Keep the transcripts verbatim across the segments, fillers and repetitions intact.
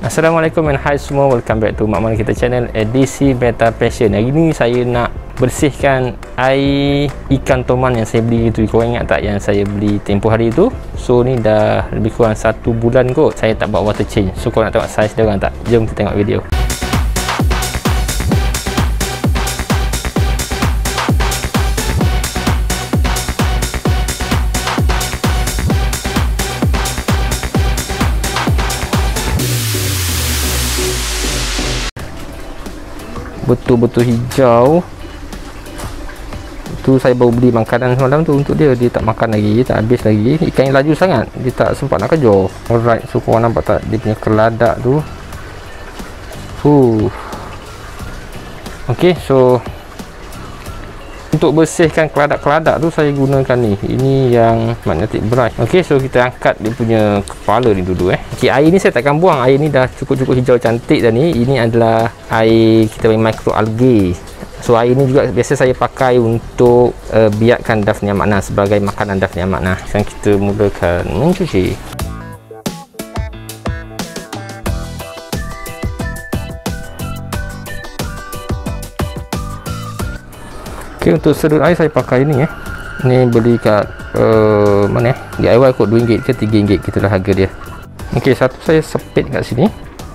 Assalamualaikum and hi semua, welcome back to Mak Mana Kita channel edisi Beta Passion. Hari ni saya nak bersihkan air ikan toman yang saya beli itu. Korang ingat tak yang saya beli tempoh hari tu? So ni dah lebih kurang satu bulan kot saya tak buat water change. So korang nak tengok saiz dia orang tak? Jom kita tengok video. Betul-betul hijau. Tu saya baru beli makanan semalam tu untuk dia. Dia tak makan lagi, tak habis lagi. Ikan yang laju sangat, dia tak sempat nak kejar. Alright, so korang nampak tak dia punya keladak tu? Huh. Okay, so untuk bersihkan keladak-keladak tu saya gunakan ni. Ini yang magnetic brush. Okay, so kita angkat dia punya kepala ni dulu eh. Okay, air ni saya takkan buang. Air ni dah cukup-cukup hijau cantik dah ni. Ini adalah air kita panggil microalgae. So air ni juga biasa saya pakai untuk uh, biarkan Daphnia magna sebagai makanan Daphnia magna. Sekarang kita mulakan mencuci. Okay, untuk sedut air saya pakai ni eh. Ni beli kat uh, mana eh? D I Y kot dua ringgit ke tiga ringgit gitulah harga dia. Okey, satu saya sepit kat sini.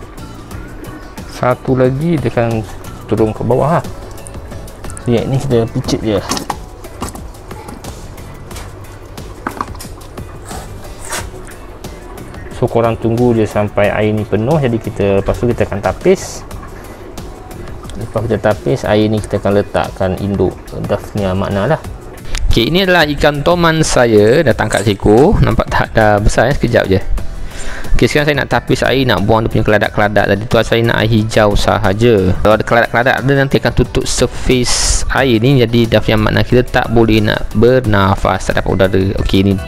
Satu lagi dia akan turun ke bawah ha. Lihat ni kita picit dia. So korang tunggu je sampai air ni penuh, jadi kita lepas tu kita akan tapis. Lepas kita tapis, air ni kita akan letakkan induk Daphnia magna lah. Ok, ini adalah ikan toman saya. Dah tangkap seekor. Nampak tak? Dah besar ya, sekejap je. Ok, sekarang saya nak tapis air, nak buang dia punya keladak-keladak. Tadi tu saya nak air hijau sahaja. Kalau ada keladak-keladak ada, nanti akan tutup surface air ni. Jadi Daphnia magna kita tak boleh nak bernafas, tak dapat udara. Ok, ni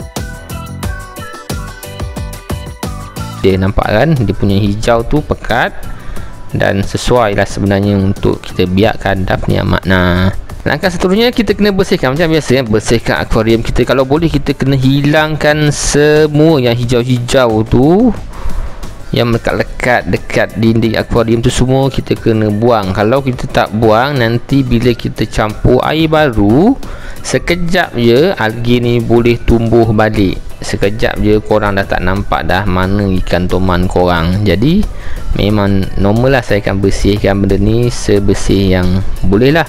dia nampak kan? Dia punya hijau tu pekat dan sesuai lah sebenarnya untuk kita biarkan Daphnia magna. Langkah seterusnya kita kena bersihkan macam biasa ya, bersihkan akuarium kita. Kalau boleh kita kena hilangkan semua yang hijau-hijau tu, yang melekat-lekat dekat dinding akuarium tu, semua kita kena buang. Kalau kita tak buang, nanti bila kita campur air baru, sekejap je algae ni boleh tumbuh balik. Sekejap je korang dah tak nampak dah mana ikan toman korang. Jadi memang normal lah saya akan bersihkan benda ni sebersih yang boleh lah.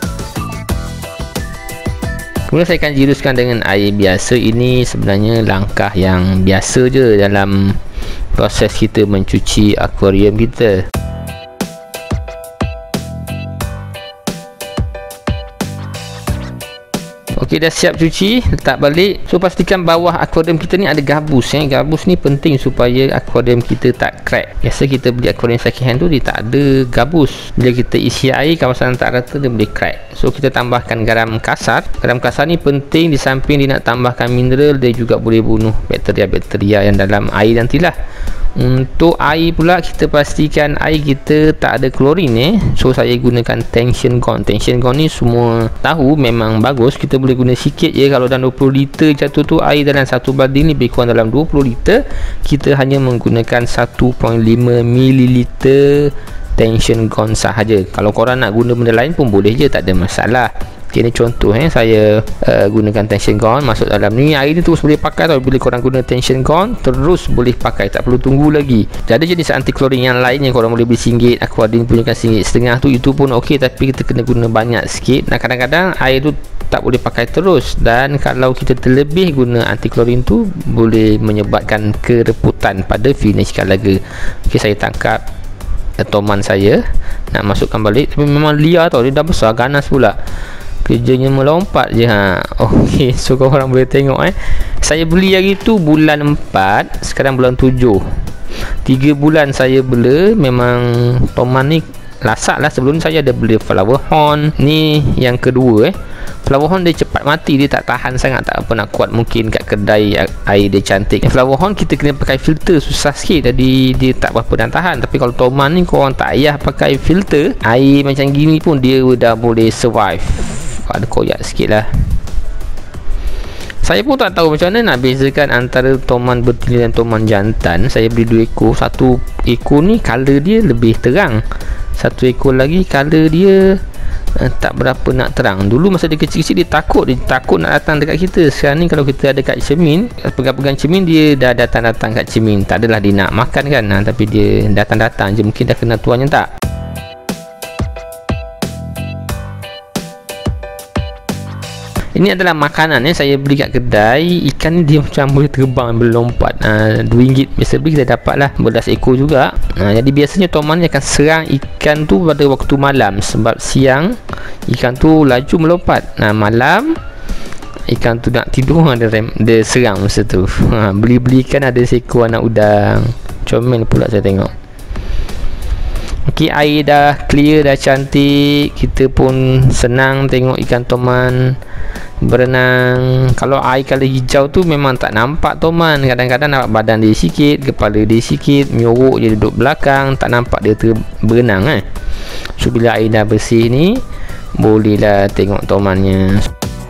Kemudian saya akan jiruskan dengan air biasa. Ini sebenarnya langkah yang biasa je dalam proses kita mencuci akuarium kita. Okey, dah siap cuci, letak balik. So pastikan bawah akuarium kita ni ada gabus eh. Gabus ni penting supaya akuarium kita tak crack. Biasa kita beli akuarium second hand tu dia tak ada gabus. Bila kita isi air, kawasan tak rata, dia boleh crack. So kita tambahkan garam kasar. Garam kasar ni penting, di samping dia nak tambahkan mineral, dia juga boleh bunuh bakteria-bakteria yang dalam air nantilah. Untuk air pula, kita pastikan air kita tak ada klorin eh. So saya gunakan tension gone. Tension gone ni semua tahu memang bagus. Kita boleh guna sikit je. Kalau dalam dua puluh liter jatuh tu air dalam satu baling, lebih kurang dalam dua puluh liter, kita hanya menggunakan satu perpuluhan lima mililiter tension gone sahaja. Kalau korang nak guna benda lain pun boleh je, tak ada masalah. Okay, ni contoh eh, saya uh, gunakan tension gone masuk dalam ni. Air ni terus boleh pakai tau. Bila korang guna tension gone, terus boleh pakai, tak perlu tunggu lagi. Jadi jenis anti klorin yang lain yang korang boleh beli singgit, aquadin punya kan singgit setengah tu, itu pun ok, tapi kita kena guna banyak sikit. Nah, kadang-kadang air tu tak boleh pakai terus, dan kalau kita terlebih guna anti klorin tu boleh menyebabkan kereputan pada finish kalaga. Ok, saya tangkap toman saya, nak masukkan balik, tapi memang liar tau, dia dah besar, ganas pula. Kerjanya melompat je ha. Okey, so korang boleh tengok eh. Saya beli hari tu bulan empat, sekarang bulan tujuh. tiga bulan saya bela. Memang toman ni lasak lah. Sebelum saya ada beli flower horn. Ni yang kedua eh. Flower horn dia cepat mati, dia tak tahan sangat, tak apa nak kuat mungkin kat kedai air dia cantik. Flower horn kita kena pakai filter, susah sikit, jadi dia tak berapa dan tahan. Tapi kalau toman ni korang tak payah pakai filter, air macam gini pun dia dah boleh survive. Ada koyak sikit lah. Saya pun tak tahu macam mana nak bezakan antara toman betina dan toman jantan. Saya beli dua ekor. Satu ekor ni color dia lebih terang, satu ekor lagi color dia uh, tak berapa nak terang. Dulu masa dia kecil-kecil dia takut, dia takut nak datang dekat kita. Sekarang ni kalau kita ada kat cermin, pegang-pegang cermin, dia dah datang-datang kat cermin. Tak adalah dia nak makan kan, ha, tapi dia datang-datang je. Mungkin dah kenal tuannya tak. Ini adalah makanan yang saya beli kat kedai. Ikan ni dia macam boleh terbang, boleh lompat. uh, dua ringgit biasa beli, kita dapat lah belas ekor juga. uh, Jadi biasanya toman ni akan serang ikan tu pada waktu malam. Sebab siang ikan tu laju melompat. Nah, malam ikan tu nak tidur, ada rem, dia serang masa tu. ha, Beli-beli ikan ada seekor anak udang. Comel pula saya tengok. Ok, air dah clear, dah cantik. Kita pun senang tengok ikan toman berenang. Kalau air color hijau tu memang tak nampak toman. Kadang-kadang nampak badan dia sikit, kepala dia sikit, menyorok dia duduk belakang, tak nampak dia ter berenang eh. So bila air dah bersih ni, bolehlah tengok tomannya.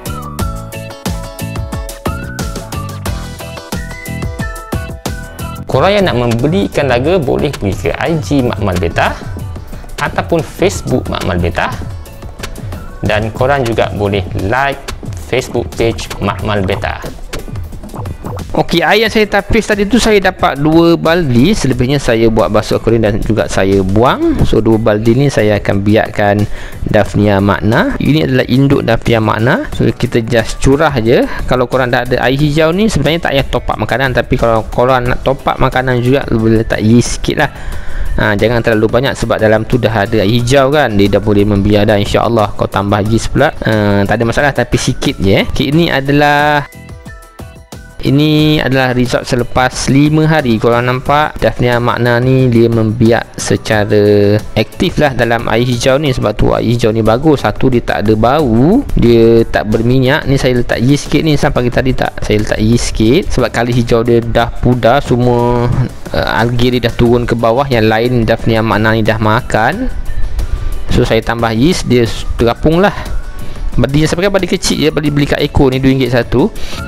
Korang yang nak membeli ikan laga boleh pergi ke I G Makmal Beta ataupun Facebook Makmal Beta, dan korang juga boleh like Facebook page Makmal Beta. Okey, air yang saya tapis tadi tu saya dapat dua baldi. Selebihnya saya buat basuh akuarium dan juga saya buang. So dua baldi ni saya akan biarkan Daphnia magna. Ini adalah induk Daphnia magna. So kita just curah je. Kalau korang dah ada air hijau ni, sebenarnya tak payah top up makanan, tapi kalau korang nak top up makanan juga, boleh letak yeast sikit lah. Ha, jangan terlalu banyak sebab dalam tu dah ada air hijau kan, dia dah boleh membiar dah. InsyaAllah kau tambah yeast pula, ha, tak ada masalah, tapi sikit je eh. Okay, ini adalah Ini adalah result selepas lima hari. Korang nampak Daphnia magna ni dia membiak secara aktif lah dalam air hijau ni. Sebab tu air hijau ni bagus. Satu, dia tak ada bau, dia tak berminyak. Ni saya letak yeast sikit ni, sampai pagi tadi tak, saya letak yeast sikit sebab kali hijau dia dah pudar, semua uh, algae dia dah turun ke bawah. Yang lain Daphnia magna ni dah makan. So saya tambah yeast, dia terapung lah. Badi sampai badi kecil je, beli beli kat ekor ni dua ringgit satu.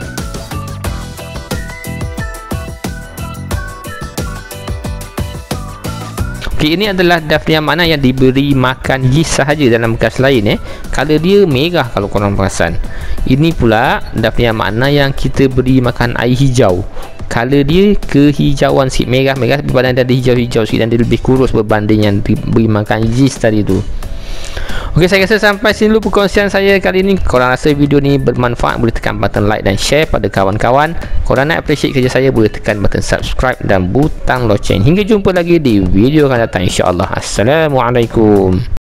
Okay, ini adalah Daphnia magna yang diberi makan yeast sahaja dalam bekas lain eh. Color dia merah kalau korang perasan. Ini pula Daphnia magna yang kita beri makan air hijau. Color dia kehijauan sikit, merah-merah, badan dia ada hijau-hijau sikit dan dia lebih kurus berbanding yang diberi makan yeast tadi tu. Okey, saya rasa sampai sini dulu perkongsian saya kali ni. Korang rasa video ni bermanfaat, boleh tekan button like dan share pada kawan-kawan. Korang nak appreciate kerja saya, boleh tekan button subscribe dan butang loceng. Hingga jumpa lagi di video akan datang, insya-Allah. Assalamualaikum.